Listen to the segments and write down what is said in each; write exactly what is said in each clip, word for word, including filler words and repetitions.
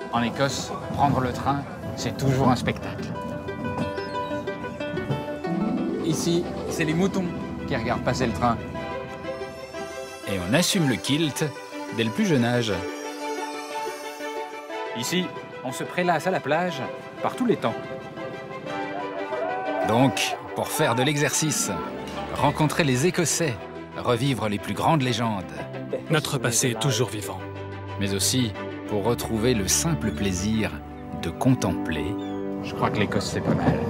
En Écosse, prendre le train, c'est toujours un spectacle. Ici, c'est les moutons qui regardent passer le train. Et on assume le kilt dès le plus jeune âge. Ici, on se prélasse à la plage par tous les temps. Donc, pour faire de l'exercice, rencontrer les Écossais, revivre les plus grandes légendes. Notre passé est toujours vivant. Mais aussi pour retrouver le simple plaisir de contempler. Je crois que l'Écosse, c'est pas mal.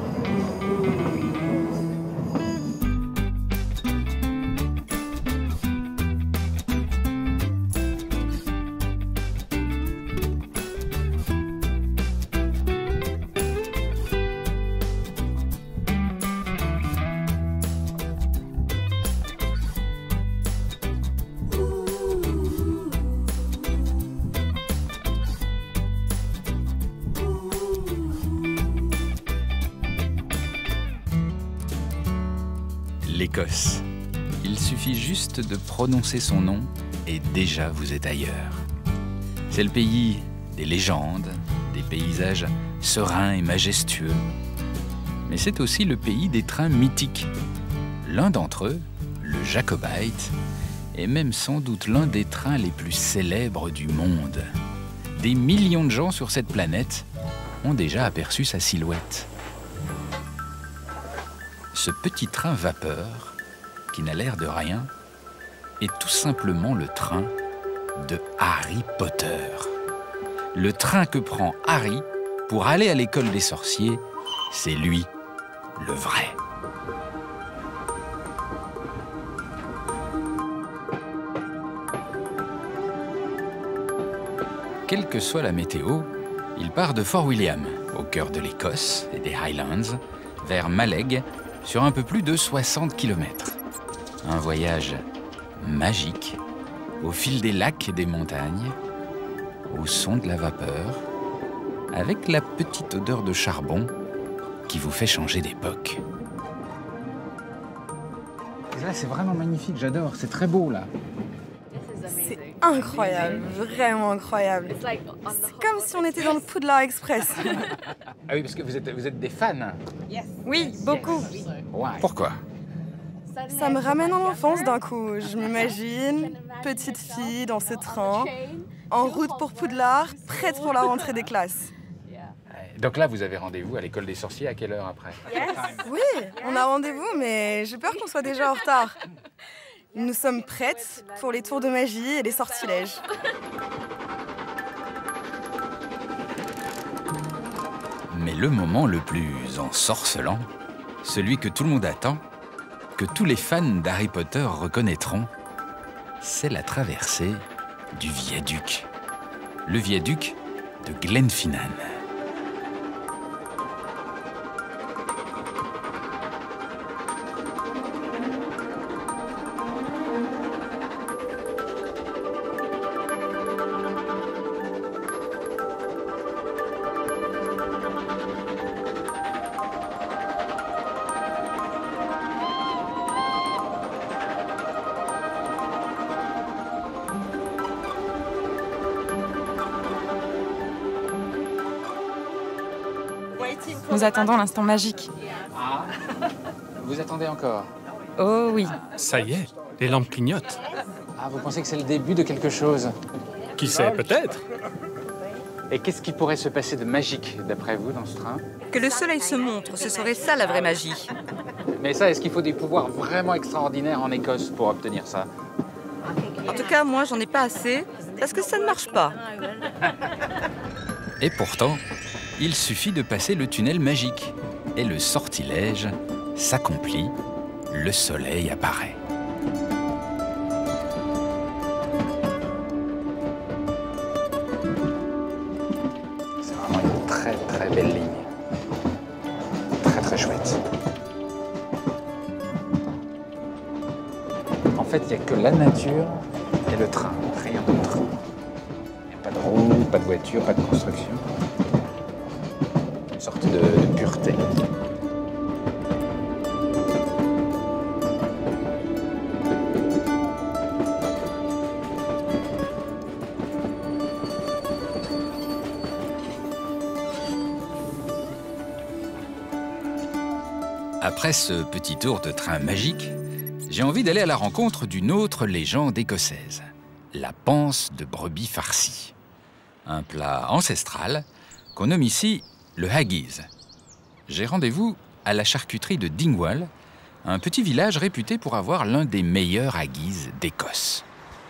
L'Écosse. Il suffit juste de prononcer son nom et déjà vous êtes ailleurs. C'est le pays des légendes, des paysages sereins et majestueux. Mais c'est aussi le pays des trains mythiques. L'un d'entre eux, le Jacobite, est même sans doute l'un des trains les plus célèbres du monde. Des millions de gens sur cette planète ont déjà aperçu sa silhouette. Ce petit train vapeur, qui n'a l'air de rien, est tout simplement le train de Harry Potter. Le train que prend Harry pour aller à l'école des sorciers, c'est lui, le vrai. Quelle que soit la météo, il part de Fort William, au cœur de l'Écosse et des Highlands, vers Mallaig, sur un peu plus de soixante kilomètres. Un voyage magique, au fil des lacs et des montagnes, au son de la vapeur, avec la petite odeur de charbon qui vous fait changer d'époque. Là, c'est vraiment magnifique, j'adore, c'est très beau là. C'est incroyable, vraiment incroyable. C'est comme si on était dans le Poudlard Express. Ah oui, parce que vous êtes, vous êtes des fans. Oui, beaucoup. Ouais. Pourquoi? Ça me ramène en enfance d'un coup. Je m'imagine, petite fille dans ce train, en route pour Poudlard, prête pour la rentrée des classes. Donc là, vous avez rendez-vous à l'école des sorciers à quelle heure après? Oui, on a rendez-vous, mais j'ai peur qu'on soit déjà en retard. Nous sommes prêtes pour les tours de magie et les sortilèges. Mais le moment le plus ensorcelant, celui que tout le monde attend, que tous les fans d'Harry Potter reconnaîtront, c'est la traversée du viaduc. Le viaduc de Glenfinnan. Nous attendons l'instant magique. Ah, vous attendez encore? Oh oui. Ça y est, les lampes clignotent. Ah, vous pensez que c'est le début de quelque chose? Qui sait, peut-être? Et qu'est-ce qui pourrait se passer de magique, d'après vous, dans ce train? Que le soleil se montre, ce serait ça la vraie magie. Mais ça, est-ce qu'il faut des pouvoirs vraiment extraordinaires en Écosse pour obtenir ça? En tout cas, moi, j'en ai pas assez, parce que ça ne marche pas. Et pourtant, il suffit de passer le tunnel magique. Et le sortilège s'accomplit, le soleil apparaît. C'est vraiment une très très belle ligne. Très très chouette. En fait, il n'y a que la nature et le train, rien d'autre. Il n'y a pas de roue, pas de voiture, pas de construction. Une sorte de, de pureté. Après ce petit tour de train magique, j'ai envie d'aller à la rencontre d'une autre légende écossaise, la panse de brebis farcie. Un plat ancestral qu'on nomme ici le haggis. J'ai rendez-vous à la charcuterie de Dingwall, un petit village réputé pour avoir l'un des meilleurs haggis d'Écosse.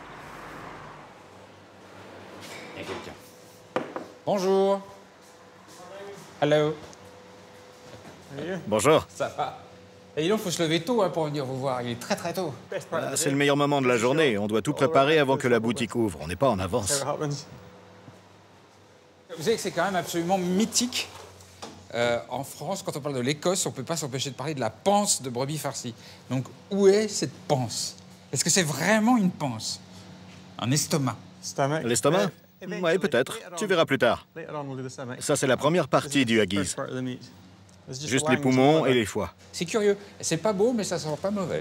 Il y a quelqu'un. Bonjour. Hello. Bonjour. Ça va. Et il faut se lever tôt hein, pour venir vous voir. Il est très très tôt. Ah, c'est le meilleur moment de la journée. On doit tout préparer avant que la boutique ouvre. On n'est pas en avance. Vous savez que c'est quand même absolument mythique. Euh, en France, quand on parle de l'Écosse, on ne peut pas s'empêcher de parler de la panse de brebis farcie. Donc, où est cette panse? Est-ce que c'est vraiment une panse? Un estomac? L'estomac? Oui, peut-être. Tu verras plus tard. Ça, c'est la première partie du haggis. Juste les poumons et les foies. C'est curieux. C'est pas beau, mais ça sent pas mauvais.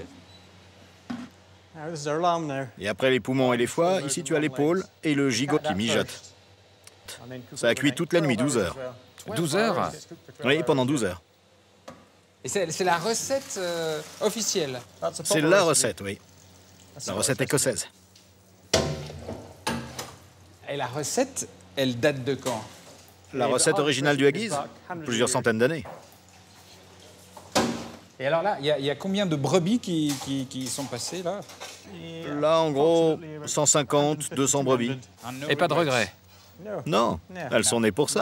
Et après les poumons et les foies, ici tu as l'épaule et le gigot qui mijote. Ça a cuit toute la nuit, douze heures. douze heures? Oui, pendant douze heures. Et c'est la recette euh, officielle? C'est la recette, oui. La recette écossaise. Et la recette, elle date de quand? La recette originale du haggis? Plusieurs centaines d'années. Et alors là, il y, y a combien de brebis qui, qui, qui sont passées, là? Là, en gros, cent cinquante, deux cents brebis. Et pas de regret? Non, elles sont nées pour ça.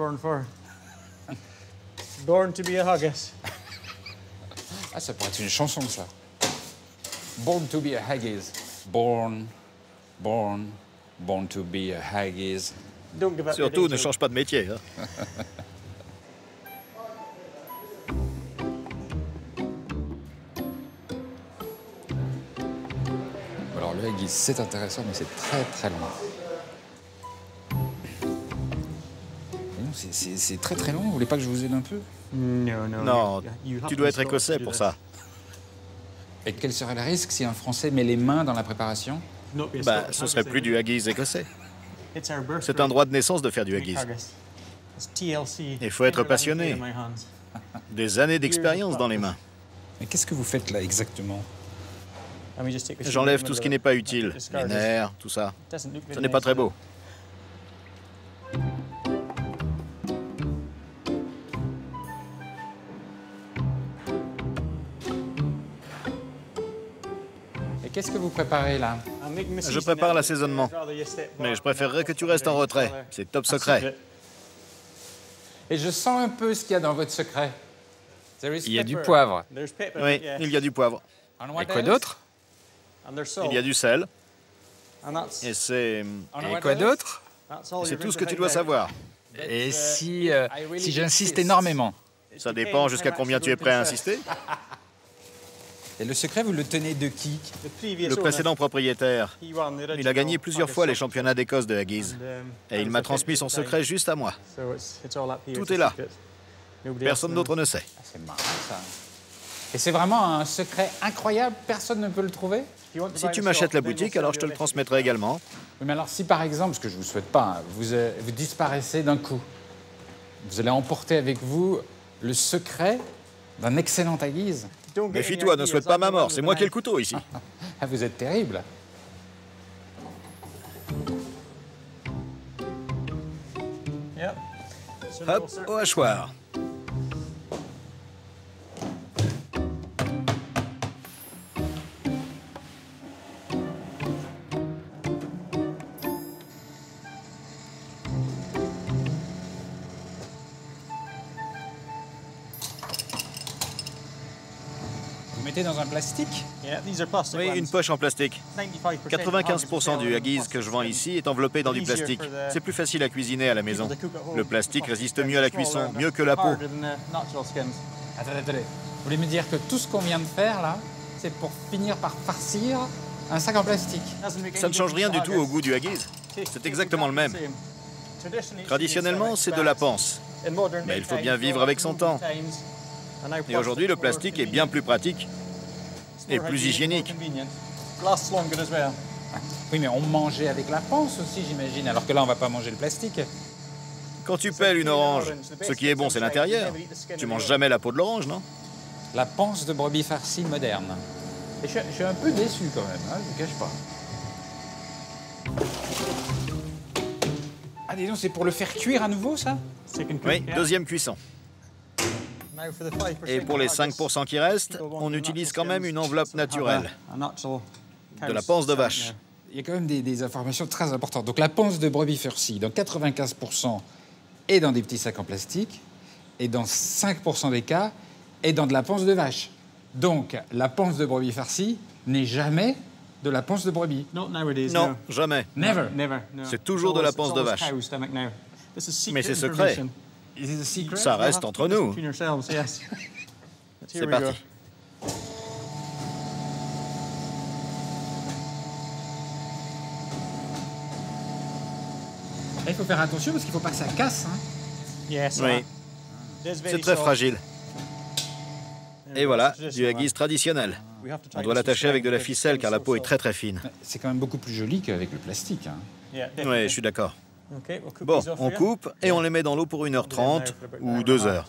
Ah, ça pourrait être une chanson, ça. Born to be a haggis. Born, born, born to be a haggis. Surtout, ne change pas de métier. Hein. Alors, le haggis, c'est intéressant, mais c'est très, très long. C'est très, très long. Vous voulez pas que je vous aide un peu? Non, tu dois être écossais pour ça. Et quel serait le risque si un Français met les mains dans la préparation? Bah, ce serait plus du haggis écossais. C'est un droit de naissance de faire du haggis. Il faut être passionné. Des années d'expérience dans les mains. Mais qu'est-ce que vous faites là exactement? J'enlève tout ce qui n'est pas utile. Les nerfs, tout ça. Ce n'est pas très beau. Qu'est-ce que vous préparez là? Je prépare l'assaisonnement. Mais je préférerais que tu restes en retrait. C'est top secret. Et je sens un peu ce qu'il y a dans votre secret. Il y a du poivre. Oui, il y a du poivre. Et quoi d'autre? Il y a du sel. Et c'est... Et quoi d'autre? C'est tout ce que tu dois savoir. Et si, euh, si j'insiste énormément? Ça dépend jusqu'à combien tu es prêt à insister. Et le secret, vous le tenez de qui? Le précédent propriétaire. Il a gagné plusieurs fois les championnats d'Écosse de haggis. Et il m'a transmis son secret juste à moi. Tout est là. Personne d'autre ne sait. C'est marrant, ça. Et c'est vraiment un secret incroyable, personne ne peut le trouver? Si tu m'achètes la boutique, alors je te le transmettrai également. Oui, mais alors si par exemple, ce que je ne vous souhaite pas, hein, vous, euh, vous disparaissez d'un coup, vous allez emporter avec vous le secret d'un excellent haggis. Méfie-toi, ne souhaite pas ma mort, c'est moi qui ai le couteau ici. Ah, vous êtes terrible. Hop, au hachoir. Dans un plastique? Oui, une poche en plastique. quatre-vingt-quinze pour cent du haggis que je vends ici est enveloppé dans du plastique. C'est plus facile à cuisiner à la maison. Le plastique résiste mieux à la cuisson, mieux que la peau. Attendez, attendez. Vous voulez me dire que tout ce qu'on vient de faire, là, c'est pour finir par farcir un sac en plastique? Ça ne change rien du tout au goût du haggis. C'est exactement le même. Traditionnellement, c'est de la panse. Mais il faut bien vivre avec son temps. Et aujourd'hui, le plastique est bien plus pratique et plus hygiénique. Oui, mais on mangeait avec la panse aussi, j'imagine. Alors que là, on va pas manger le plastique. Quand tu pèles une orange, ce qui est bon, c'est l'intérieur. Tu manges jamais la peau de l'orange, non? La panse de brebis farcie moderne. Et je, je suis un peu déçu quand même, hein, je ne cache pas. Ah, dis donc, c'est pour le faire cuire à nouveau, ça? Oui, deuxième cuisson. Et pour les cinq pour cent qui restent, on utilise quand même une enveloppe naturelle. De la panse de vache. Il y a quand même des, des informations très importantes. Donc la panse de brebis farcie, dans quatre-vingt-quinze pour cent, est dans des petits sacs en plastique, et dans cinq pour cent des cas, est dans de la panse de vache. Donc la panse de brebis farcie n'est jamais de la panse de brebis. Non, jamais. Never. C'est toujours de la panse de vache. Mais c'est secret. Ça reste entre nous. C'est parti. Il faut faire attention parce qu'il ne faut pas que ça casse. Hein. Oui. C'est très fragile. Et voilà, du haggis traditionnel. On doit l'attacher avec de la ficelle car la peau est très très fine. C'est quand même beaucoup plus joli qu'avec le plastique. Hein. Oui, je suis d'accord. Bon, on coupe et on les met dans l'eau pour une heure trente ou deux heures.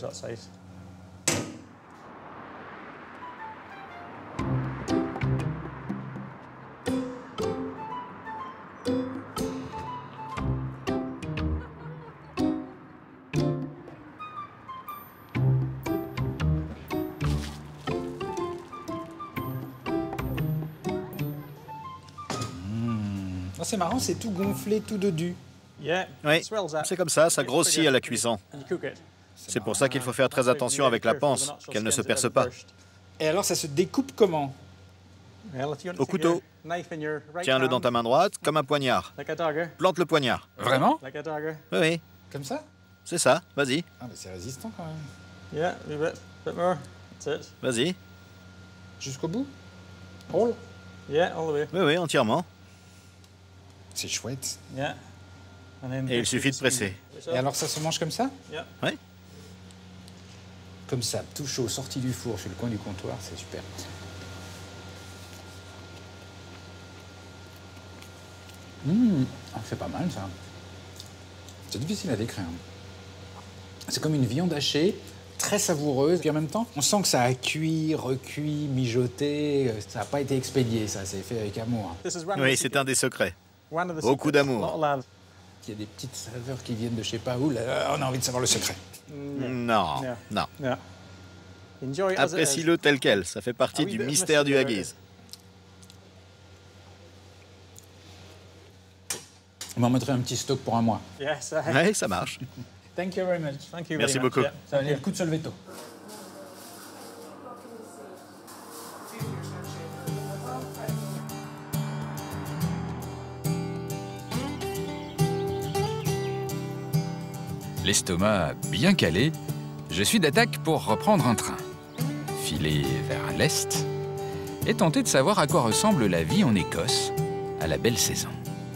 C'est marrant, c'est tout gonflé, tout dodu. Oui, c'est comme ça, ça grossit à la cuisson. C'est pour ça qu'il faut faire très attention avec la panse, qu'elle ne se perce pas. Et alors, ça se découpe comment? Au couteau. Tiens-le dans ta main droite, comme un poignard. Plante le poignard. Vraiment? Oui, oui. Comme ça? C'est ça, vas-y. Ah, mais c'est résistant quand même. Vas-y. Jusqu'au bout? Roll? Oui, oui, entièrement. C'est chouette. Et il suffit de presser. Et alors, ça se mange comme ça? Oui. Comme ça, tout chaud, sorti du four, sur le coin du comptoir, c'est super. Mmh, c'est pas mal, ça. C'est difficile à décrire. C'est comme une viande hachée, très savoureuse. Puis en même temps, on sent que ça a cuit, recuit, mijoté. Ça n'a pas été expédié, ça. C'est fait avec amour. Oui, c'est un des secrets. Beaucoup d'amour. Il y a des petites saveurs qui viennent de je sais pas où. Là, on a envie de savoir le secret. Non, non. Apprécie-le tel quel. Ça fait partie du mystère du haggis. On m'en mettrait un petit stock pour un mois. Oui, ça marche. Thank you very much. Merci beaucoup. Ça valait le coup de se lever tôt. L'estomac bien calé, je suis d'attaque pour reprendre un train. Filer vers l'est et tenter de savoir à quoi ressemble la vie en Écosse à la belle saison.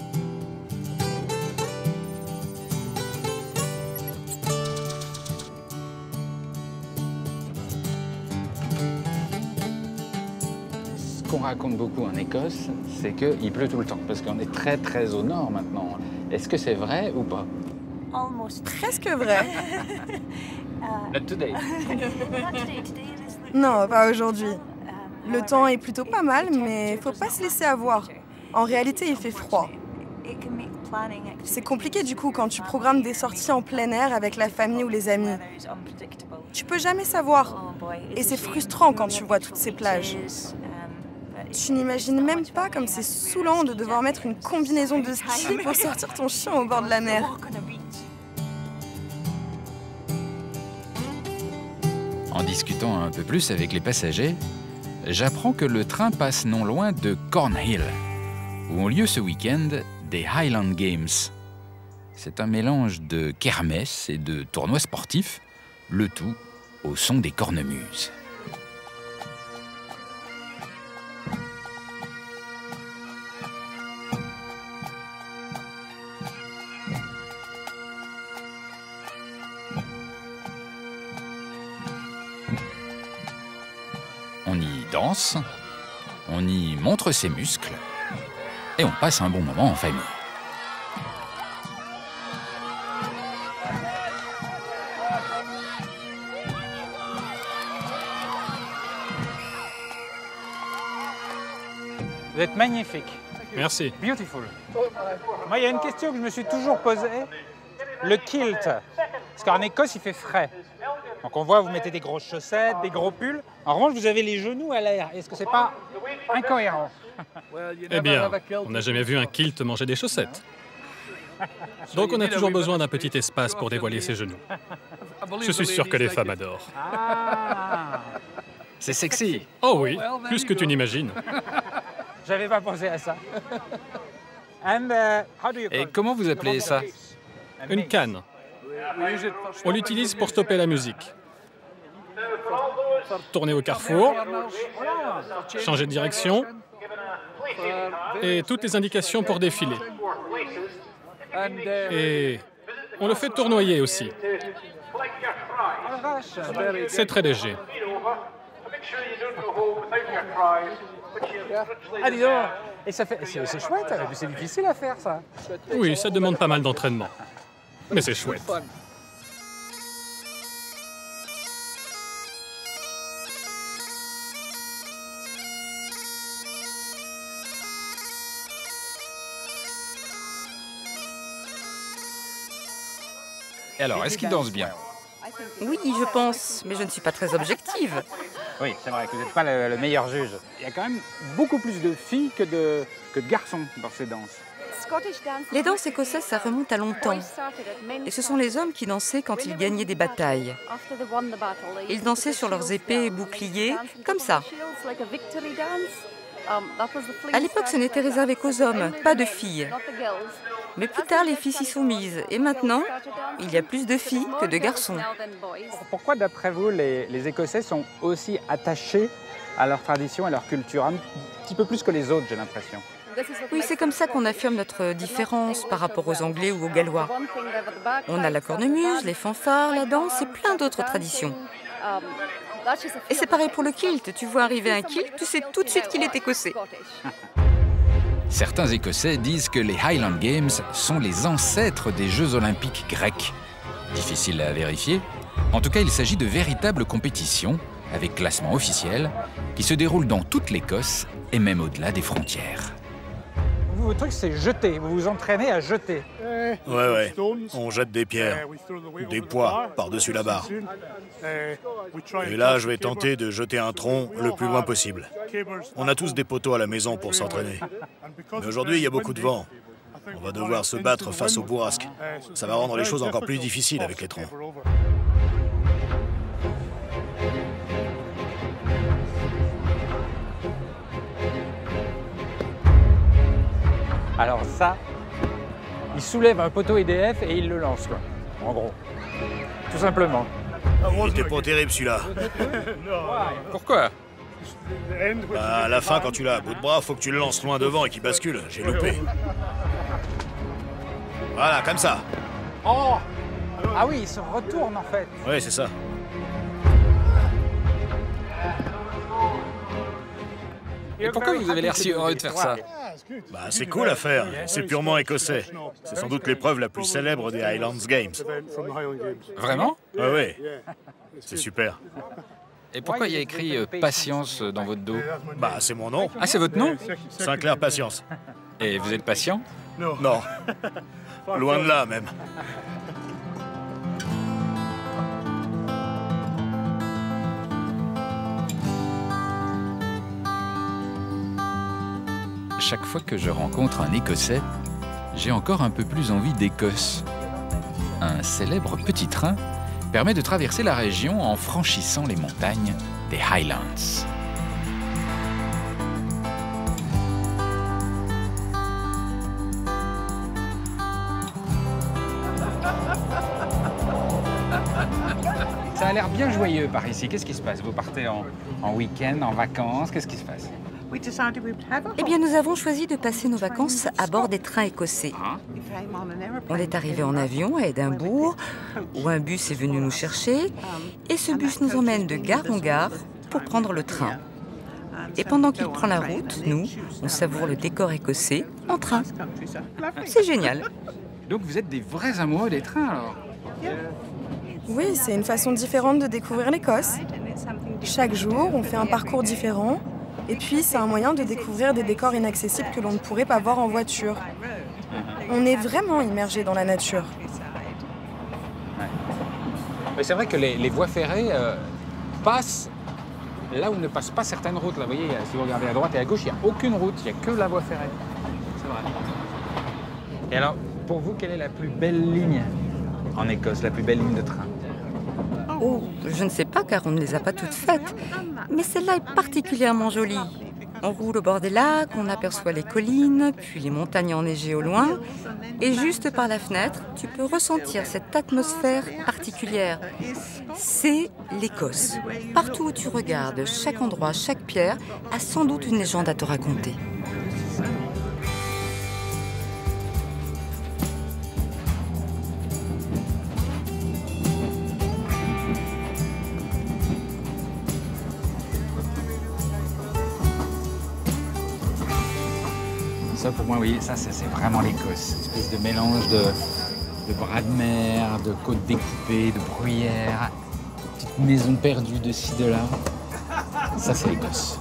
Ce qu'on raconte beaucoup en Écosse, c'est qu'il pleut tout le temps, parce qu'on est très très au nord maintenant. Est-ce que c'est vrai ou pas? Presque vrai. Not today. Non, pas aujourd'hui. Le temps est plutôt pas mal, mais faut pas se laisser avoir. En réalité, il fait froid. C'est compliqué du coup quand tu programmes des sorties en plein air avec la famille ou les amis. Tu peux jamais savoir. Et c'est frustrant quand tu vois toutes ces plages. Tu n'imagines même pas comme c'est saoulant de devoir mettre une combinaison de ski pour sortir ton chien au bord de la mer. En discutant un peu plus avec les passagers, j'apprends que le train passe non loin de Cornhill, où ont lieu ce week-end des Highland Games. C'est un mélange de kermesse et de tournois sportifs, le tout au son des cornemuses. On y danse, on y montre ses muscles et on passe un bon moment en famille. Vous êtes magnifique. Merci. Beautiful. Moi, il y a une question que je me suis toujours posée. Le kilt. Parce qu'en Écosse, il fait frais. Donc on voit, vous mettez des grosses chaussettes, des gros pulls. En revanche, vous avez les genoux à l'air. Est-ce que c'est pas incohérent? Eh bien, on n'a jamais vu un kilt manger des chaussettes. Donc on a toujours besoin d'un petit espace pour dévoiler ses genoux. Je suis sûr que les femmes adorent. Ah. C'est sexy. Oh oui, plus que tu n'imagines. J'avais pas pensé à ça. And, uh, how do you Et call it? comment vous appelez ça? Une canne. On l'utilise pour stopper la musique. Tourner au carrefour, changer de direction et toutes les indications pour défiler. Et on le fait tournoyer aussi. C'est très léger. Ah, dis donc. Et ça fait... C'est c'est chouette, mais c'est difficile à faire, ça. Oui, ça demande pas mal d'entraînement. Mais c'est chouette. Et alors, est-ce qu'il danse bien? Oui, je pense, mais je ne suis pas très objective. Oui, c'est vrai que vous n'êtes pas le, le meilleur juge. Il y a quand même beaucoup plus de filles que de, que de garçons dans ces danses. Les danses écossaises, ça remonte à longtemps. Et ce sont les hommes qui dansaient quand ils gagnaient des batailles. Ils dansaient sur leurs épées et boucliers, comme ça. À l'époque, ce n'était réservé qu'aux hommes, pas de filles. Mais plus tard, les filles s'y sont mises. Et maintenant, il y a plus de filles que de garçons. Pourquoi, d'après vous, les, les Écossais sont aussi attachés à leur tradition, à leur culture, un petit peu plus que les autres, j'ai l'impression? Oui, c'est comme ça qu'on affirme notre différence par rapport aux Anglais ou aux Gallois. On a la cornemuse, les fanfares, la danse et plein d'autres traditions. Et c'est pareil pour le kilt. Tu vois arriver un kilt, tu sais tout de suite qu'il est écossais. Certains Écossais disent que les Highland Games sont les ancêtres des Jeux olympiques grecs. Difficile à vérifier. En tout cas, il s'agit de véritables compétitions, avec classement officiel, qui se déroulent dans toute l'Écosse et même au-delà des frontières. Vous, votre truc, c'est jeter. Vous vous entraînez à jeter. Ouais, ouais. On jette des pierres, des poids par-dessus la barre. Et là, je vais tenter de jeter un tronc le plus loin possible. On a tous des poteaux à la maison pour s'entraîner. Mais aujourd'hui, il y a beaucoup de vent. On va devoir se battre face aux bourrasques. Ça va rendre les choses encore plus difficiles avec les troncs. Alors ça, il soulève un poteau E D F et il le lance, quoi. En gros. Tout simplement. Il était pas terrible, celui-là. Pourquoi? Bah, à la fin, quand tu l'as à bout de bras, faut que tu le lances loin devant et qu'il bascule. J'ai loupé. Voilà, comme ça. Oh! Ah oui, il se retourne, en fait. Ouais, c'est ça. Et pourquoi vous avez l'air si heureux de faire ça? Bah, c'est cool à faire. C'est purement écossais. C'est sans doute l'épreuve la plus célèbre des Highlands Games. Vraiment? Ouais, ouais. C'est super. Et pourquoi il y a écrit euh, Patience dans votre dos? Bah, c'est mon nom. Ah, c'est votre nom? Sinclair Patience. Et vous êtes patient? Non. Loin de là, même. Chaque fois que je rencontre un Écossais, j'ai encore un peu plus envie d'Écosse. Un célèbre petit train permet de traverser la région en franchissant les montagnes des Highlands. Ça a l'air bien joyeux par ici. Qu'est-ce qui se passe? Vous partez en, en week-end, en vacances? Qu'est-ce qui se passe? Eh bien, nous avons choisi de passer nos vacances à bord des trains écossais. On est arrivé en avion à Édimbourg, où un bus est venu nous chercher, et ce bus nous emmène de gare en gare pour prendre le train. Et pendant qu'il prend la route, nous, on savoure le décor écossais en train. C'est génial. Donc vous êtes des vrais amoureux des trains, alors? Oui, c'est une façon différente de découvrir l'Écosse. Chaque jour, on fait un parcours différent. Et puis, c'est un moyen de découvrir des décors inaccessibles que l'on ne pourrait pas voir en voiture. On est vraiment immergé dans la nature. Mais c'est vrai que les, les voies ferrées euh, passent là où ne passent pas certaines routes. Là, vous voyez, si vous regardez à droite et à gauche, il n'y a aucune route, il n'y a que la voie ferrée. C'est vrai. Et alors, pour vous, quelle est la plus belle ligne en Écosse, la plus belle ligne de train? Oh, je ne sais pas car on ne les a pas toutes faites. Mais celle-là est particulièrement jolie. On roule au bord des lacs, on aperçoit les collines, puis les montagnes enneigées au loin. Et juste par la fenêtre, tu peux ressentir cette atmosphère particulière. C'est l'Écosse. Partout où tu regardes, chaque endroit, chaque pierre a sans doute une légende à te raconter. Ça, pour moi, oui, ça, c'est vraiment l'Écosse. Une espèce de mélange de, de bras de mer, de côtes découpées, de bruyères, de petites maisons perdues de ci, de là. Ça, c'est l'Écosse.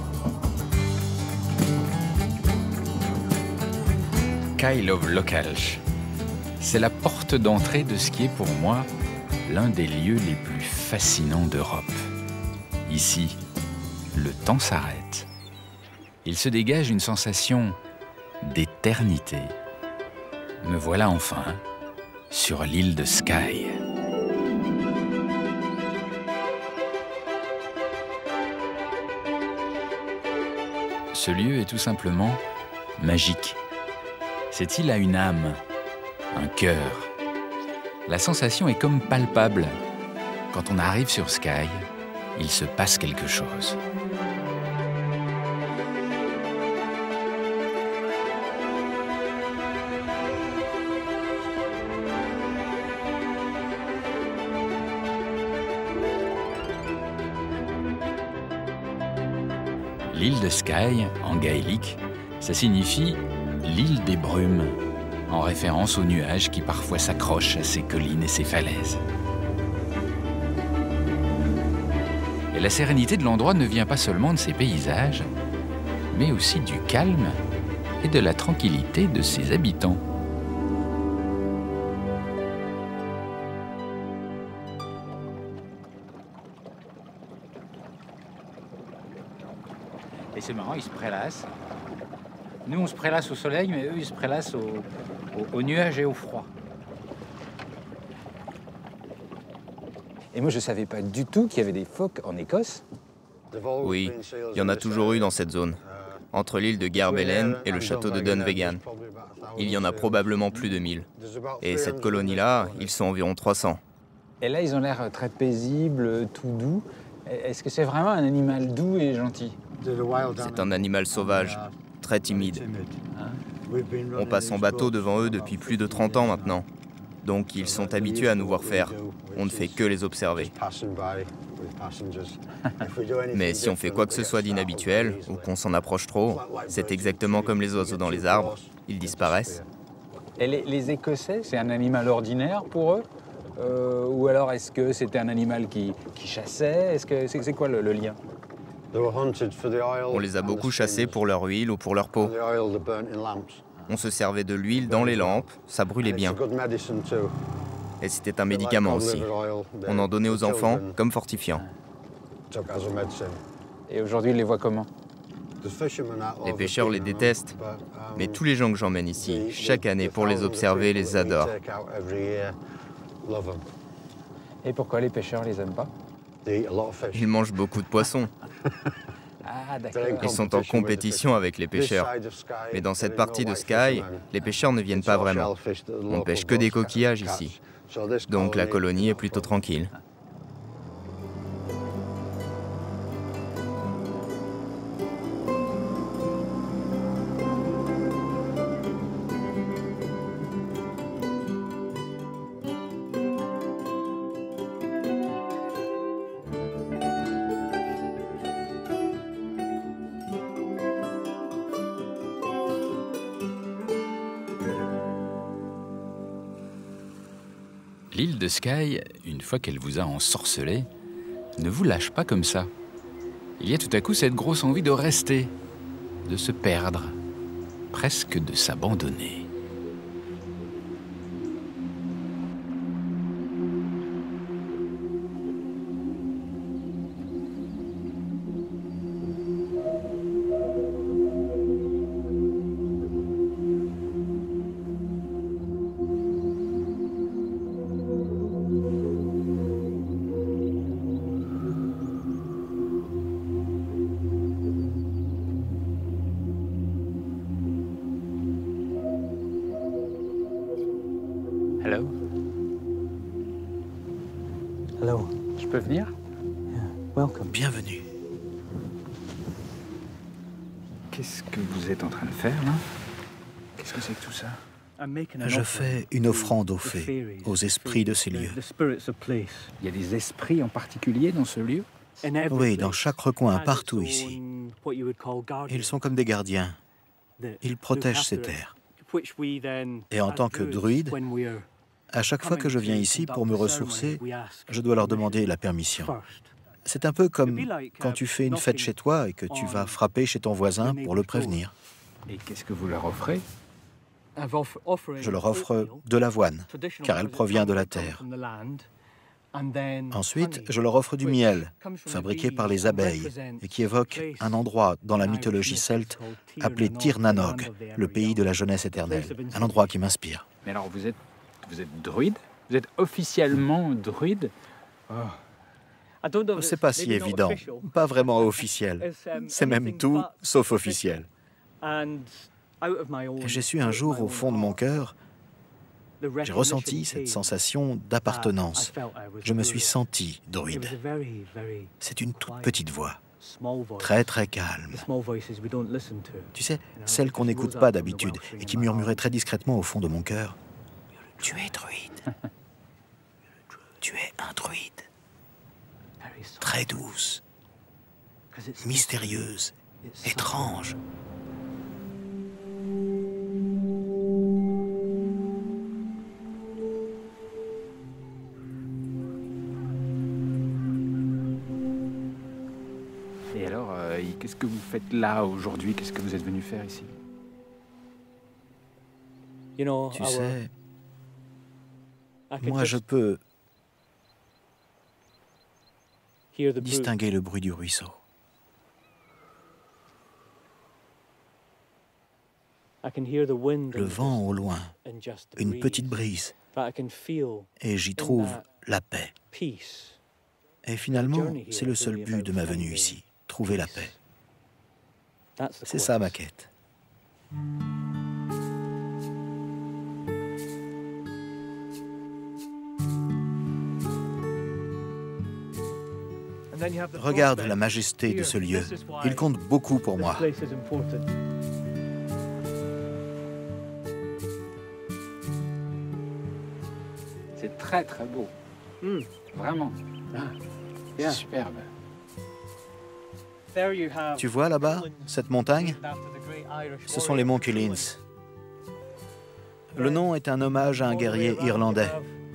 Kyle of Lochalsh. C'est la porte d'entrée de ce qui est pour moi l'un des lieux les plus fascinants d'Europe. Ici, le temps s'arrête. Il se dégage une sensation d'éternité. Me voilà enfin sur l'île de Skye. Ce lieu est tout simplement magique. Cette île a une âme, un cœur. La sensation est comme palpable. Quand on arrive sur Skye, il se passe quelque chose. L'île de Skye, en gaélique, ça signifie l'île des brumes, en référence aux nuages qui parfois s'accrochent à ces collines et ces falaises. Et la sérénité de l'endroit ne vient pas seulement de ses paysages, mais aussi du calme et de la tranquillité de ses habitants. Et c'est marrant, ils se prélassent. Nous, on se prélasse au soleil, mais eux, ils se prélassent au, au, au nuage et au froid. Et moi, je ne savais pas du tout qu'il y avait des phoques en Écosse. Oui, il y en a toujours eu dans cette zone, entre l'île de Garbelen et le château de Dunvegan. Il y en a probablement plus de mille. Et cette colonie-là, ils sont environ trois cents. Et là, ils ont l'air très paisibles, tout doux. Est-ce que c'est vraiment un animal doux et gentil? C'est un animal sauvage, très timide. On passe en bateau devant eux depuis plus de trente ans maintenant. Donc ils sont habitués à nous voir faire. On ne fait que les observer. Mais si on fait quoi que ce soit d'inhabituel, ou qu'on s'en approche trop, c'est exactement comme les oiseaux dans les arbres. Ils disparaissent. Et les, les Écossais, c'est un animal ordinaire pour eux? euh, Ou alors est-ce que c'était un animal qui, qui chassait? Est-ce que c'est, c'est quoi le, le lien? On les a beaucoup chassés pour leur huile ou pour leur peau. On se servait de l'huile dans les lampes, ça brûlait bien. Et c'était un médicament aussi. On en donnait aux enfants comme fortifiant. Et aujourd'hui, ils les voient comment? Les pêcheurs les détestent, mais tous les gens que j'emmène ici, chaque année pour les observer, les adorent. Et pourquoi les pêcheurs les aiment pas? Ils mangent beaucoup de poissons. Ah, d'accord. Ils sont en compétition avec les pêcheurs. Mais dans cette partie de Skye, les pêcheurs ne viennent pas vraiment. On ne pêche que des coquillages ici. Donc la colonie est plutôt tranquille. L'île de Skye, une fois qu'elle vous a ensorcelé, ne vous lâche pas comme ça. il y a tout à coup cette grosse envie de rester, de se perdre, presque de s'abandonner. Hello. Hello. Je peux venir? Yeah. Welcome. Bienvenue. Qu'est-ce que vous êtes en train de faire, là? Qu'est-ce que c'est que tout ça? Je fais une offrande aux fées, aux esprits de ces lieux. Il y a des esprits en particulier dans ce lieu? Oui, dans chaque recoin, partout ici. Ils sont comme des gardiens. Ils protègent ces terres. Et en tant que druide, à chaque fois que je viens ici pour me ressourcer, je dois leur demander la permission. C'est un peu comme quand tu fais une fête chez toi et que tu vas frapper chez ton voisin pour le prévenir. Et qu'est-ce que vous leur offrez? Je leur offre de l'avoine, car elle provient de la terre. Ensuite, je leur offre du miel, fabriqué par les abeilles, et qui évoque un endroit dans la mythologie celte appelé Tir na nog, le pays de la jeunesse éternelle, un endroit qui m'inspire. Mais alors, vous êtes, vous êtes druide? Vous êtes officiellement druide? C'est pas si évident, pas vraiment officiel. C'est même tout sauf officiel. J'ai su un jour au fond de mon cœur, j'ai ressenti cette sensation d'appartenance. Je me suis senti druide. C'est une toute petite voix, très très calme. Tu sais, celle qu'on n'écoute pas d'habitude et qui murmurait très discrètement au fond de mon cœur. Tu es druide. Tu es un druide. Très douce, mystérieuse, étrange. Et alors, euh, qu'est-ce que vous faites là aujourd'hui? Qu'est-ce que vous êtes venu faire ici? Tu sais, moi je peux distinguer le bruit du ruisseau. Le vent au loin, une petite brise, et j'y trouve la paix. Et finalement, c'est le seul but de ma venue ici, trouver la paix. C'est ça ma quête. Regarde la majesté de ce lieu. Il compte beaucoup pour moi. C'est très très beau. Mm. Vraiment. Ah, c'est superbe. Tu vois là-bas, cette montagne? Ce sont les monts Cuillins. Le nom est un hommage à un guerrier irlandais.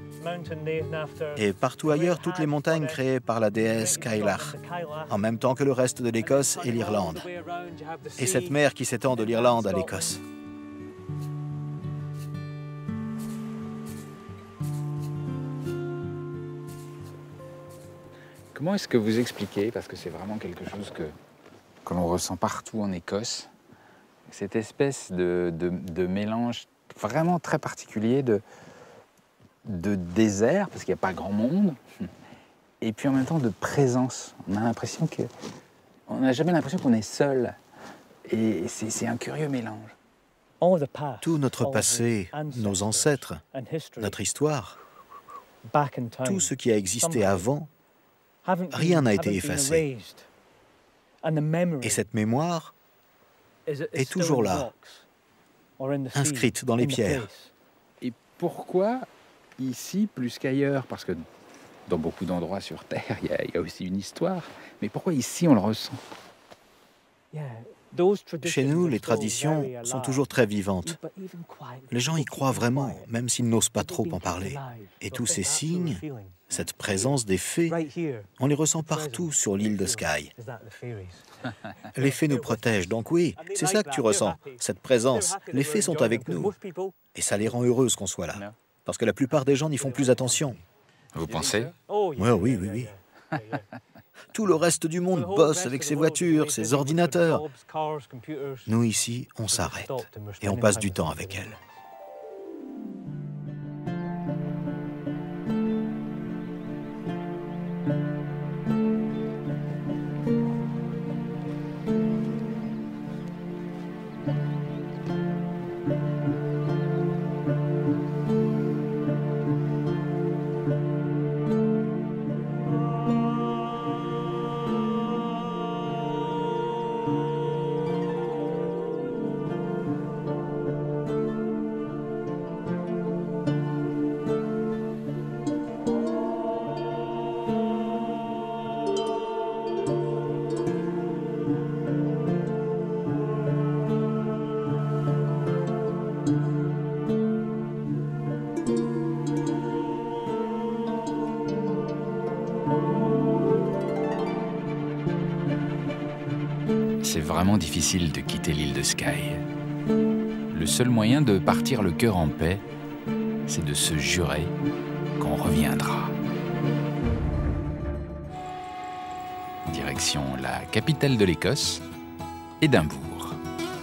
Et partout ailleurs, toutes les montagnes créées par la déesse Cailleach, en même temps que le reste de l'Écosse et l'Irlande. Et cette mer qui s'étend de l'Irlande à l'Écosse. Comment est-ce que vous expliquez, parce que c'est vraiment quelque chose que, que l'on ressent partout en Écosse, cette espèce de, de, de mélange vraiment très particulier de, de désert, parce qu'il n'y a pas grand monde, et puis en même temps de présence. On a l'impression que... On n'a jamais l'impression qu'on est seul. Et c'est un curieux mélange. Tout notre passé, nos ancêtres, notre histoire, tout ce qui a existé avant, rien n'a été effacé. Et cette mémoire est toujours là, inscrite dans les pierres. Et pourquoi ici plus qu'ailleurs? Parce que dans beaucoup d'endroits sur Terre, il y, y a aussi une histoire. Mais pourquoi ici on le ressent? Chez nous, les traditions sont toujours très vivantes. Les gens y croient vraiment, même s'ils n'osent pas trop en parler. Et tous ces signes, cette présence des fées, on les ressent partout sur l'île de Skye. Les fées nous protègent, donc oui, c'est ça que tu ressens, cette présence. Les fées sont avec nous. Et ça les rend heureuses qu'on soit là. Parce que la plupart des gens n'y font plus attention. Vous pensez? Ouais, oui, oui, oui. Tout le reste du monde bosse avec ses voitures, ses ordinateurs. Nous, ici, on s'arrête et on passe du temps avec elles. C'est vraiment difficile de quitter l'île de Skye. Le seul moyen de partir le cœur en paix, c'est de se jurer qu'on reviendra. Direction la capitale de l'Écosse, Édimbourg.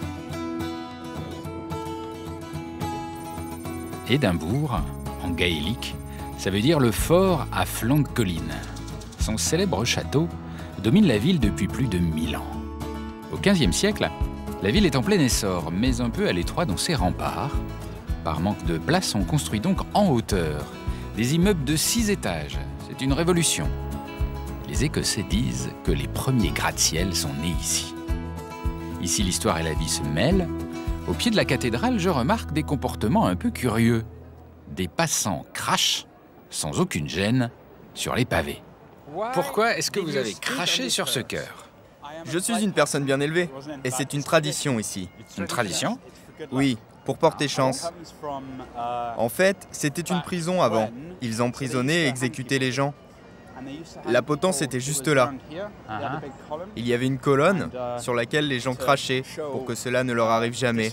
Édimbourg, en gaélique, ça veut dire le fort à flanc de colline. Son célèbre château domine la ville depuis plus de mille ans. Au quinzième siècle, la ville est en plein essor, mais un peu à l'étroit dans ses remparts. Par manque de place, on construit donc en hauteur des immeubles de six étages. C'est une révolution. Les Écossais disent que les premiers gratte-ciel sont nés ici. Ici, l'histoire et la vie se mêlent. Au pied de la cathédrale, je remarque des comportements un peu curieux. Des passants crachent, sans aucune gêne, sur les pavés. Pourquoi est-ce que vous avez craché sur ce cœur ? Je suis une personne bien élevée, et c'est une tradition ici. Une tradition? Oui, pour porter chance. En fait, c'était une prison avant. Ils emprisonnaient et exécutaient les gens. La potence était juste là. Il y avait une colonne sur laquelle les gens crachaient pour que cela ne leur arrive jamais.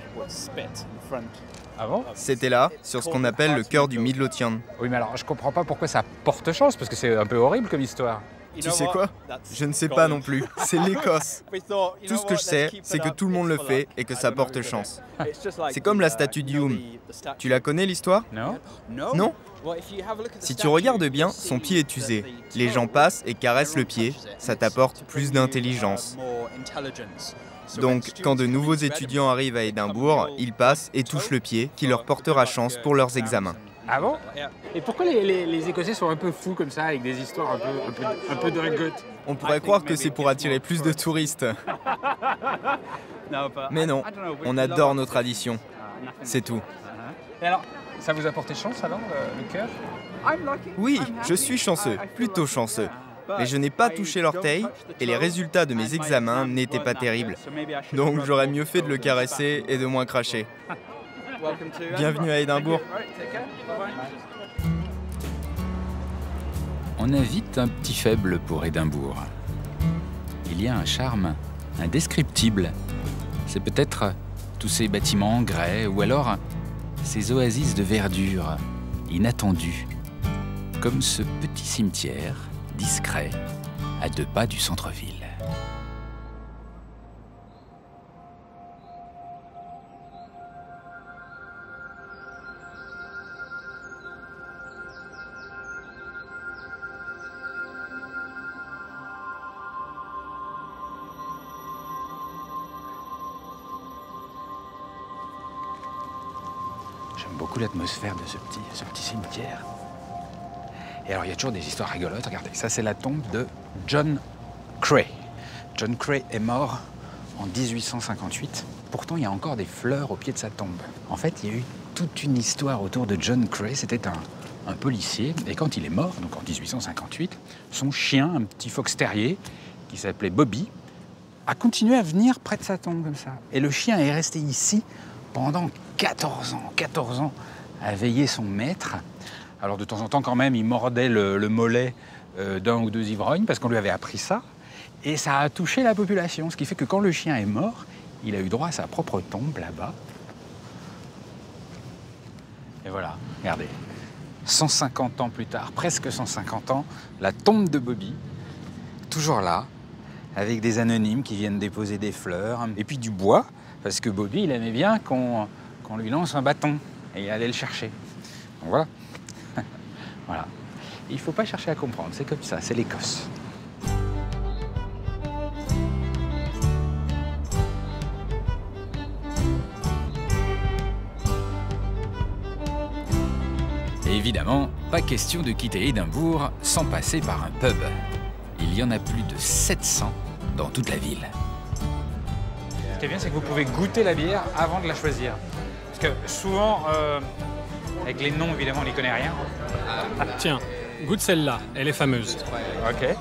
Ah bon? C'était là, sur ce qu'on appelle le cœur du Midlothian. Oui, mais alors je comprends pas pourquoi ça porte chance, parce que c'est un peu horrible comme histoire. Tu sais quoi? Je ne sais pas non plus. C'est l'Écosse. Tout ce que je sais, c'est que tout le monde le fait et que ça porte chance. C'est comme la statue d'Hume. Tu la connais, l'histoire? Non. Non? Si tu regardes bien, son pied est usé. Les gens passent et caressent le pied. Ça t'apporte plus d'intelligence. Donc, quand de nouveaux étudiants arrivent à Édimbourg, ils passent et touchent le pied, qui leur portera chance pour leurs examens. Ah bon? Et pourquoi les, les, les Écossais sont un peu fous comme ça, avec des histoires un peu, un peu, un peu dingotes? On pourrait croire que c'est pour attirer plus de touristes. Mais non, on adore nos traditions. C'est tout. Et alors, ça vous a porté chance alors, le, le cœur? Oui, je suis chanceux, plutôt chanceux. Mais je n'ai pas touché l'orteil et les résultats de mes examens n'étaient pas terribles. Donc j'aurais mieux fait de le caresser et de moins cracher. Bienvenue à Édimbourg. On a vite un petit faible pour Édimbourg. Il y a un charme indescriptible. C'est peut-être tous ces bâtiments en grès ou alors ces oasis de verdure inattendues, comme ce petit cimetière discret à deux pas du centre-ville. J'aime beaucoup l'atmosphère de ce petit, ce petit cimetière. Et alors, il y a toujours des histoires rigolotes. Regardez, ça, c'est la tombe de John Cray. John Cray est mort en dix-huit cent cinquante-huit. Pourtant, il y a encore des fleurs au pied de sa tombe. En fait, il y a eu toute une histoire autour de John Cray. C'était un, un policier. Et quand il est mort, donc en dix-huit cent cinquante-huit, son chien, un petit fox terrier, qui s'appelait Bobby, a continué à venir près de sa tombe comme ça. Et le chien est resté ici pendant quatorze ans. quatorze ans à veiller son maître. Alors de temps en temps quand même, il mordait le, le mollet euh, d'un ou deux ivrognes parce qu'on lui avait appris ça. Et ça a touché la population, ce qui fait que quand le chien est mort, il a eu droit à sa propre tombe là-bas. Et voilà, regardez. cent cinquante ans plus tard, presque cent cinquante ans, la tombe de Bobby, toujours là, avec des anonymes qui viennent déposer des fleurs, et puis du bois, parce que Bobby, il aimait bien qu'on qu'on lui lance un bâton, et il allait le chercher. Donc voilà. Voilà. Il ne faut pas chercher à comprendre, c'est comme ça, c'est l'Écosse. Évidemment, pas question de quitter Édimbourg sans passer par un pub. Il y en a plus de sept cents dans toute la ville. Ce qui est bien, c'est que vous pouvez goûter la bière avant de la choisir. Parce que souvent, euh, avec les noms, évidemment, on n'y connaît rien. Tiens, goûte celle-là, elle est fameuse. Ok.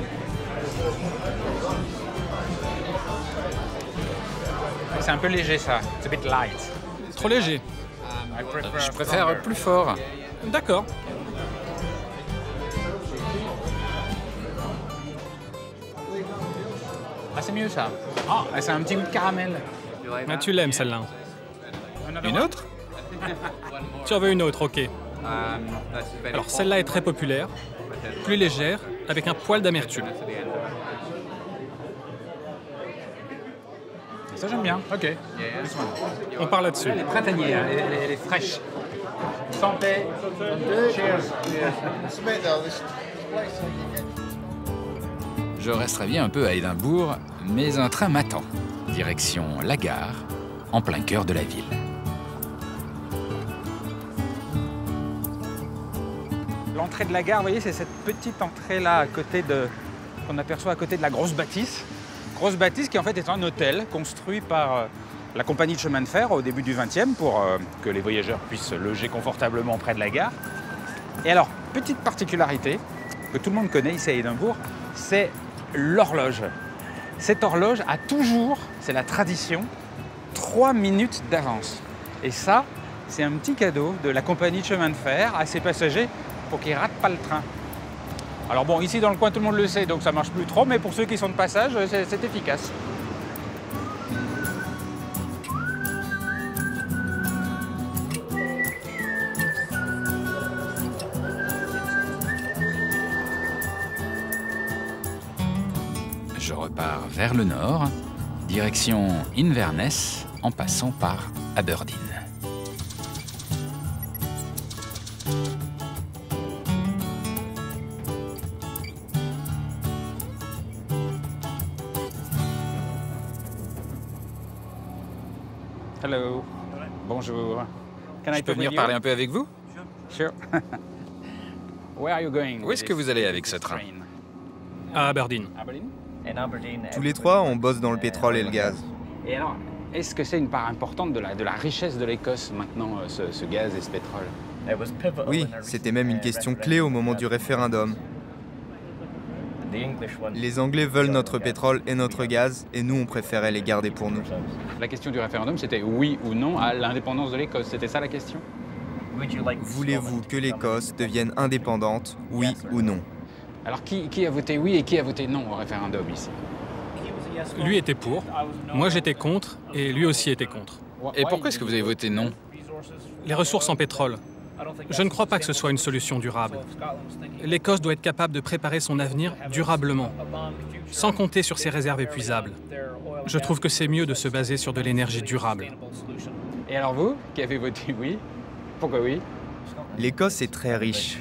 C'est un peu léger, ça. C'est un bit light. Trop léger. Je préfère plus fort. D'accord. Ah, c'est mieux ça. Ah, c'est un petit goût de caramel. Ah, tu l'aimes celle-là. Une autre? Tu en veux une autre, ok. Alors celle-là est très populaire, plus légère, avec un poil d'amertume. Ça j'aime bien, ok. On part là-dessus. Elle est printanière, elle, elle, elle est fraîche. Santé. Cheers. Je resterai bien un peu à Édimbourg, mais un train m'attend. Direction la gare, en plein cœur de la ville. L'entrée de la gare, vous voyez, c'est cette petite entrée-là à côté de, qu'on aperçoit à côté de la grosse bâtisse. Grosse bâtisse qui en fait est un hôtel construit par euh, la compagnie de chemin de fer au début du vingtième pour euh, que les voyageurs puissent loger confortablement près de la gare. Et alors, petite particularité que tout le monde connaît ici à Édimbourg, c'est l'horloge. Cette horloge a toujours, c'est la tradition, trois minutes d'avance. Et ça, c'est un petit cadeau de la compagnie de chemin de fer à ses passagers pour qu'ils ne ratent pas le train. Alors bon, ici dans le coin, tout le monde le sait, donc ça marche plus trop, mais pour ceux qui sont de passage, c'est efficace. Je repars vers le nord, direction Inverness, en passant par Aberdeen. Hello. Bonjour. Can Je peux venir parler un peu avec vous? Sure. Where are you going? Où est-ce que vous allez avec ce train? À Aberdeen. Tous les trois, on bosse dans le pétrole et le gaz. Et alors, est-ce que c'est une part importante de la, de la richesse de l'Écosse maintenant, ce, ce gaz et ce pétrole? Oui, c'était même une question clé au moment du référendum. Les Anglais veulent notre pétrole et notre gaz, et nous, on préférait les garder pour nous. La question du référendum, c'était oui ou non à l'indépendance de l'Écosse. C'était ça la question? Voulez-vous que l'Écosse devienne indépendante, oui ou non? Alors, qui, qui a voté oui et qui a voté non au référendum ici? Lui était pour, moi j'étais contre, et lui aussi était contre. Et pourquoi est-ce que vous avez voté non? Les ressources en pétrole. Je ne crois pas que ce soit une solution durable. L'Écosse doit être capable de préparer son avenir durablement, sans compter sur ses réserves épuisables. Je trouve que c'est mieux de se baser sur de l'énergie durable. Et alors vous, qui avez voté oui? Pourquoi oui? L'Écosse est très riche.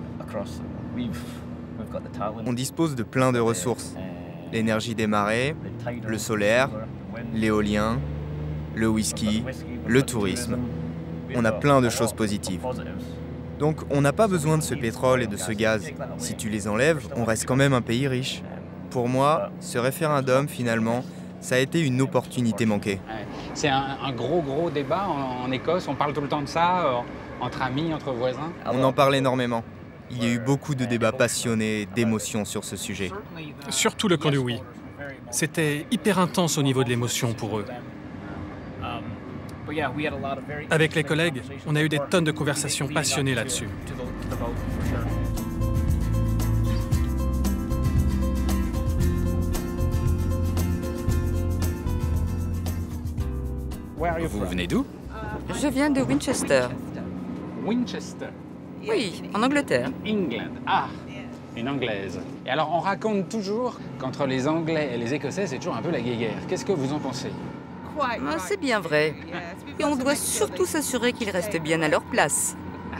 On dispose de plein de ressources. L'énergie des marées, le solaire, l'éolien, le whisky, le tourisme. On a plein de choses positives. Donc on n'a pas besoin de ce pétrole et de ce gaz. Si tu les enlèves, on reste quand même un pays riche. Pour moi, ce référendum, finalement, ça a été une opportunité manquée. C'est un, un gros, gros débat en, en Écosse. On parle tout le temps de ça, euh, entre amis, entre voisins. On en parle énormément. Il y a eu beaucoup de débats passionnés et d'émotions sur ce sujet. Surtout le camp du oui. C'était hyper intense au niveau de l'émotion pour eux. Avec les collègues, on a eu des tonnes de conversations passionnées là-dessus. Vous venez d'où? Je viens de Winchester. Winchester. Oui, en Angleterre. England. Ah, une Anglaise. Et alors, on raconte toujours qu'entre les Anglais et les Écossais, c'est toujours un peu la guéguerre. Qu'est-ce que vous en pensez? Ah, c'est bien vrai. Et on doit surtout s'assurer qu'ils restent bien à leur place.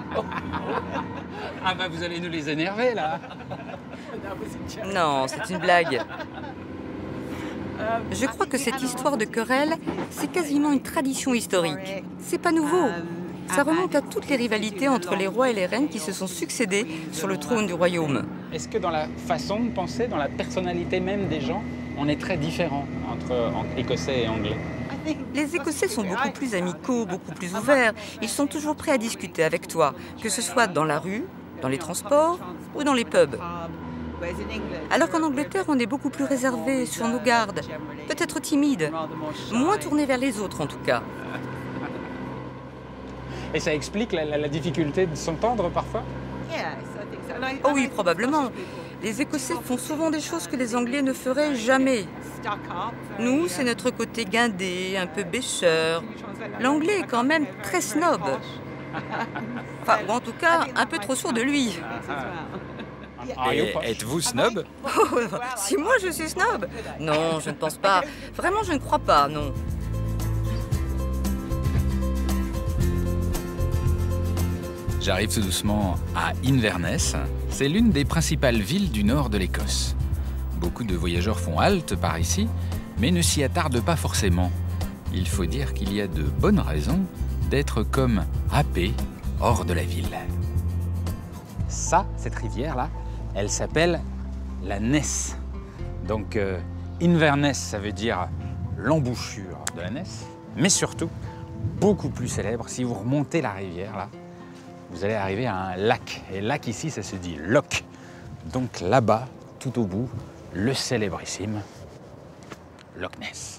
Ah bah, vous allez nous les énerver, là. Non, c'est une blague. Je crois que cette histoire de querelle, c'est quasiment une tradition historique. C'est pas nouveau. Ça remonte à toutes les rivalités entre les rois et les reines qui se sont succédés sur le trône du royaume. Est-ce que dans la façon de penser, dans la personnalité même des gens, on est très différents entre Écossais et Anglais? Les Écossais sont beaucoup plus amicaux, beaucoup plus ouverts. Ils sont toujours prêts à discuter avec toi, que ce soit dans la rue, dans les transports ou dans les pubs. Alors qu'en Angleterre, on est beaucoup plus réservé, sur nos gardes, peut-être timide, moins tourné vers les autres en tout cas. Et ça explique la, la, la difficulté de s'entendre parfois? Oh oui, probablement. Les Écossais font souvent des choses que les Anglais ne feraient jamais. Nous, c'est notre côté guindé, un peu bêcheur. L'Anglais est quand même très snob. Enfin, ou en tout cas, un peu trop sûr de lui. Et êtes-vous snob? Oh, si moi je suis snob? Non, je ne pense pas. Vraiment, je ne crois pas, non. J'arrive tout doucement à Inverness. C'est l'une des principales villes du nord de l'Écosse. Beaucoup de voyageurs font halte par ici, mais ne s'y attardent pas forcément. Il faut dire qu'il y a de bonnes raisons d'être comme happés hors de la ville. Ça, cette rivière-là, elle s'appelle la Ness. Donc, euh, Inverness, ça veut dire l'embouchure de la Ness, mais surtout, beaucoup plus célèbre, si vous remontez la rivière, là, vous allez arriver à un lac. Et lac ici, ça se dit loch. Donc là-bas, tout au bout, le célébrissime Loch Ness.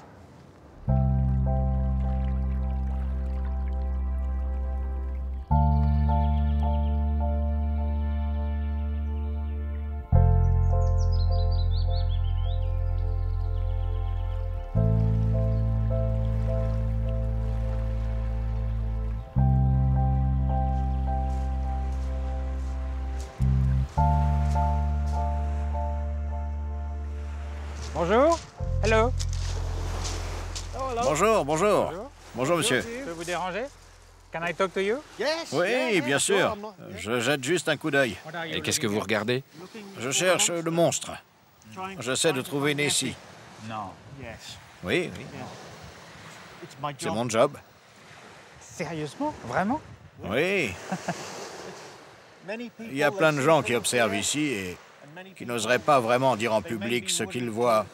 Bonjour. Hello. Bonjour, bonjour. Bonjour, monsieur. Je peux vous déranger? Can I talk to you? Oui, bien sûr. Je jette juste un coup d'œil. Et qu'est-ce que vous regardez? Je cherche le monstre. J'essaie de trouver Nessie. Non. Oui, oui. C'est mon job. Sérieusement? Vraiment? Oui. Il y a plein de gens qui observent ici et qui n'oseraient pas vraiment dire en public ce qu'ils voient.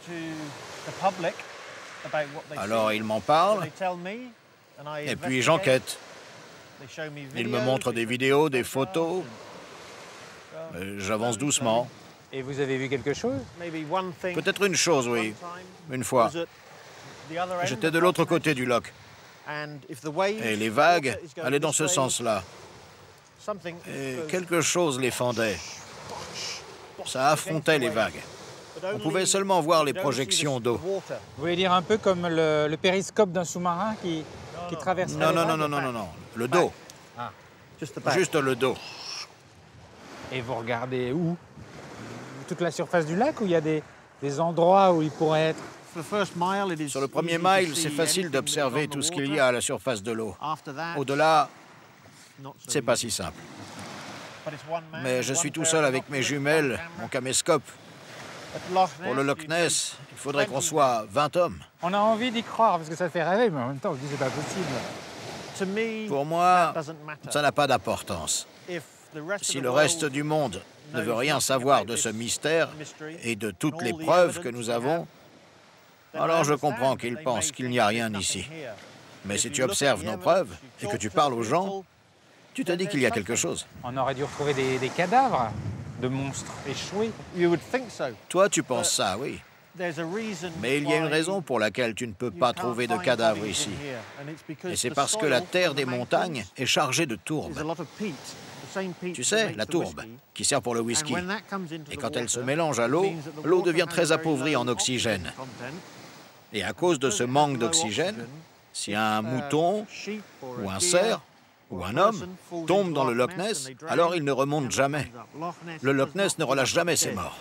Alors ils m'en parlent, et puis j'enquête. Ils me montrent des vidéos, des photos. J'avance doucement. Et vous avez vu quelque chose? Peut-être une chose, oui. Une fois. J'étais de l'autre côté du loch. Et les vagues allaient dans ce sens-là. Et quelque chose les fendait. Ça affrontait les vagues. On pouvait seulement voir les projections d'eau. Vous voulez dire un peu comme le, le périscope d'un sous-marin qui, qui traverse Non, les non, vagues? non, non, non, non, non. Le dos. Ah. Juste le dos. Et vous regardez où? Toute la surface du lac ou il y a des, des endroits où il pourrait être? Sur le premier mile, c'est facile d'observer tout ce qu'il y a à la surface de l'eau. Au-delà, c'est pas si simple. Mais je suis tout seul avec mes jumelles, mon caméscope. Pour le Loch Ness, il faudrait qu'on soit vingt hommes. On a envie d'y croire parce que ça fait rêver, mais en même temps, on se dit c'est pas possible. Pour moi, ça n'a pas d'importance. Si le reste du monde ne veut rien savoir de ce mystère et de toutes les preuves que nous avons, alors je comprends qu'ils pensent qu'il n'y a rien ici. Mais si tu observes nos preuves et que tu parles aux gens, tu te dis qu'il y a quelque chose. On aurait dû retrouver des, des cadavres de monstres échoués. Toi, tu penses ça, oui. Mais il y a une raison pour laquelle tu ne peux pas trouver de cadavres ici. Et c'est parce que la terre des montagnes est chargée de tourbe. Tu sais, la tourbe, qui sert pour le whisky. Et quand elle se mélange à l'eau, l'eau devient très appauvrie en oxygène. Et à cause de ce manque d'oxygène, si un mouton, ou un cerf, ou un homme tombe dans le Loch Ness, alors il ne remonte jamais. Le Loch Ness ne relâche jamais ses morts.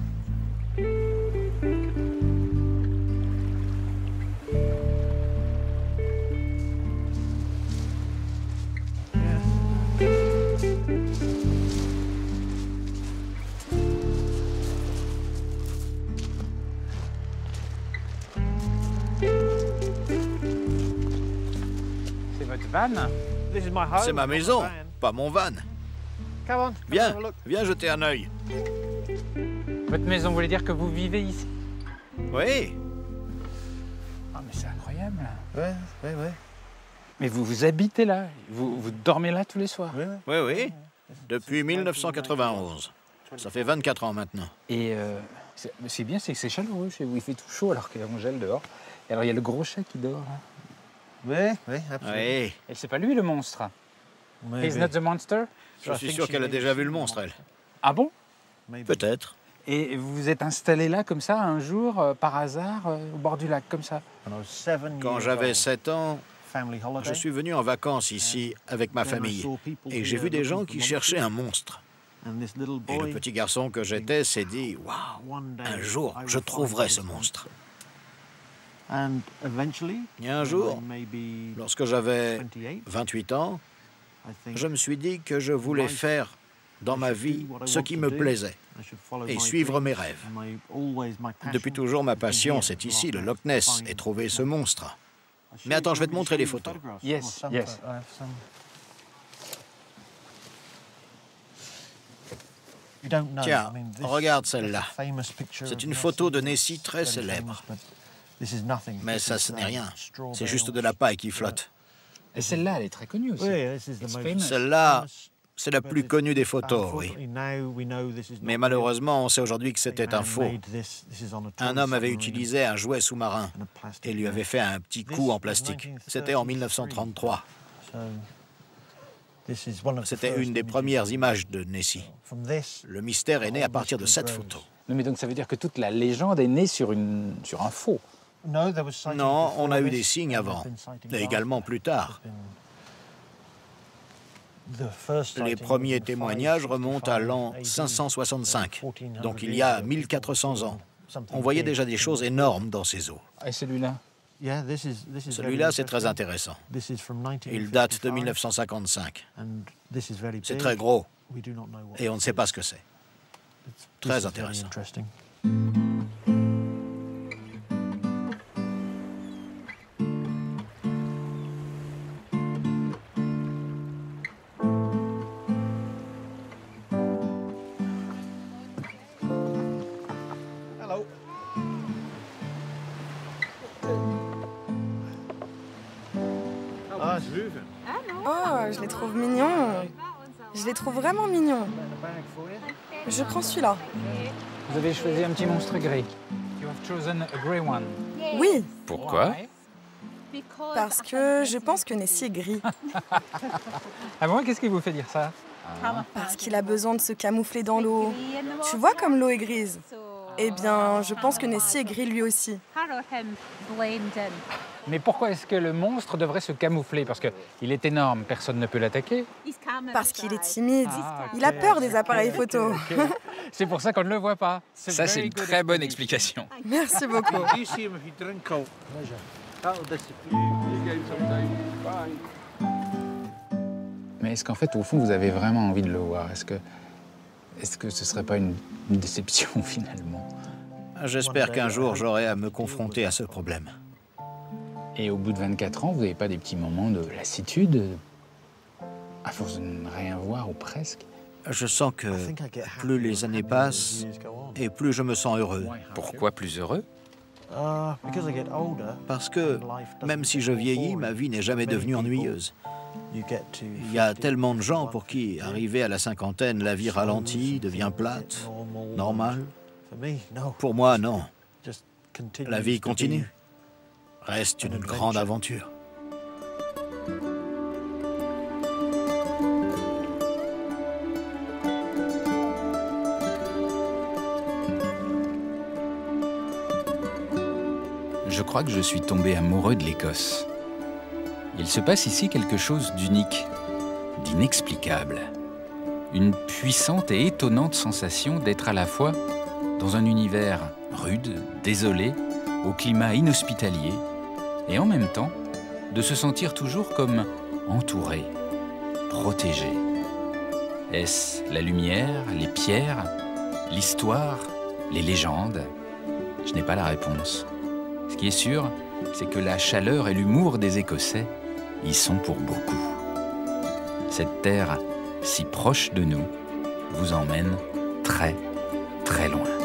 C'est ma maison, pas mon van. Viens, viens jeter un œil. Votre maison, vous voulez dire que vous vivez ici? Oui. Ah, mais c'est incroyable. Ouais, ouais, ouais. Mais vous, vous habitez là? Vous, vous dormez là tous les soirs? Oui, oui. oui. Depuis mille neuf cent quatre-vingt-onze. Ça fait vingt-quatre ans maintenant. Et euh, c'est bien, c'est que c'est chaleureux chez vous. Il fait tout chaud alors qu'on gèle dehors. Et alors, il y a le gros chat qui dort là. Oui, oui, absolument. Oui. Et c'est pas lui le monstre? Oui, He's oui. not the monster? Je suis sûr qu'elle a déjà vu le monstre, elle. Ah bon? Peut-être. Et vous vous êtes installé là comme ça un jour, euh, par hasard, euh, au bord du lac comme ça? Quand j'avais sept ans, je suis venu en vacances ici avec ma famille. Et j'ai vu des gens qui cherchaient un monstre. Et le petit garçon que j'étais s'est dit, waouh, un jour, je trouverai ce monstre. Et un jour, lorsque j'avais vingt-huit ans, je me suis dit que je voulais faire dans ma vie ce qui me plaisait et suivre mes rêves. Depuis toujours, ma passion, c'est ici, le Loch Ness, et trouver ce monstre. Mais attends, je vais te montrer les photos. Yes, yes. Tiens, regarde celle-là. C'est une photo de Nessie très célèbre. Mais ça, ce n'est rien. C'est juste de la paille qui flotte. Et celle-là, elle est très connue aussi. Celle-là, c'est la plus connue des photos, oui. Mais malheureusement, on sait aujourd'hui que c'était un faux. Un homme avait utilisé un jouet sous-marin et lui avait fait un petit coup en plastique. C'était en mille neuf cent trente-trois. C'était une des premières images de Nessie. Le mystère est né à partir de cette photo. Mais donc ça veut dire que toute la légende est née sur, une, sur un faux? Non, on a eu des signes avant, et également plus tard. Les premiers témoignages remontent à l'an cinq cent soixante-cinq, donc il y a mille quatre cents ans. On voyait déjà des choses énormes dans ces eaux. Et celui-là? Celui-là, c'est très intéressant. Il date de mille neuf cent cinquante-cinq. C'est très gros, et on ne sait pas ce que c'est. Très intéressant. Oh, je les trouve mignons. Je les trouve vraiment mignons. Je prends celui-là. Vous avez choisi un petit monstre gris. You have chosen a grey one. Oui. Pourquoi? Parce que je pense que Nessie est gris. Ah bon, qu'est-ce qui vous fait dire ça? Parce qu'il a besoin de se camoufler dans l'eau. Tu vois comme l'eau est grise? Eh bien, je pense que Nessie est gris lui aussi. Mais pourquoi est-ce que le monstre devrait se camoufler? Parce qu'il est énorme, personne ne peut l'attaquer. Parce qu'il est timide. Ah, okay. Il a peur des appareils photo. Okay. C'est pour ça qu'on ne le voit pas. Ça, c'est une très bonne explication. Merci beaucoup. Mais est-ce qu'en fait, au fond, vous avez vraiment envie de le voir? Est-ce que, est-ce que ce ne serait pas une, une déception, finalement? J'espère qu'un jour, j'aurai à me confronter à ce problème. Et au bout de vingt-quatre ans, vous n'avez pas des petits moments de lassitude, à force de ne rien voir ou presque? Je sens que plus les années passent et plus je me sens heureux. Pourquoi plus heureux? Parce que même si je vieillis, ma vie n'est jamais devenue ennuyeuse. Il y a tellement de gens pour qui, arrivé à la cinquantaine, la vie ralentit, devient plate, normale. Pour moi, non. La vie continue. Reste une grande aventure. Je crois que je suis tombé amoureux de l'Écosse. Il se passe ici quelque chose d'unique, d'inexplicable. Une puissante et étonnante sensation d'être à la fois dans un univers rude, désolé, au climat inhospitalier, et en même temps de se sentir toujours comme entouré, protégé. Est-ce la lumière, les pierres, l'histoire, les légendes? Je n'ai pas la réponse. Ce qui est sûr, c'est que la chaleur et l'humour des Écossais y sont pour beaucoup. Cette terre si proche de nous vous emmène très, très loin.